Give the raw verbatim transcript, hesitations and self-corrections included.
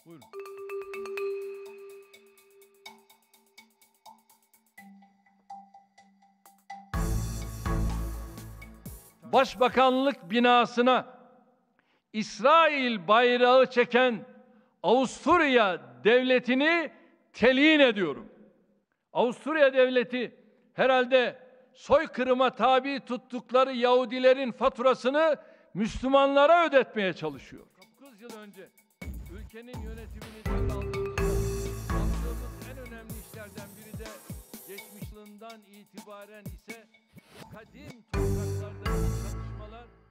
Buyurun. Başbakanlık binasına İsrail bayrağı çeken Avusturya devletini telin ediyorum. Avusturya devleti herhalde soykırıma tabi tuttukları Yahudilerin faturasını Müslümanlara ödetmeye çalışıyor. dokuz yıl önce ülkenin yönetimini devraldığımızda yaptığımız en önemli işlerden biri de geçmişliğinden itibaren ise bu kadim topraklardaki çalışmalar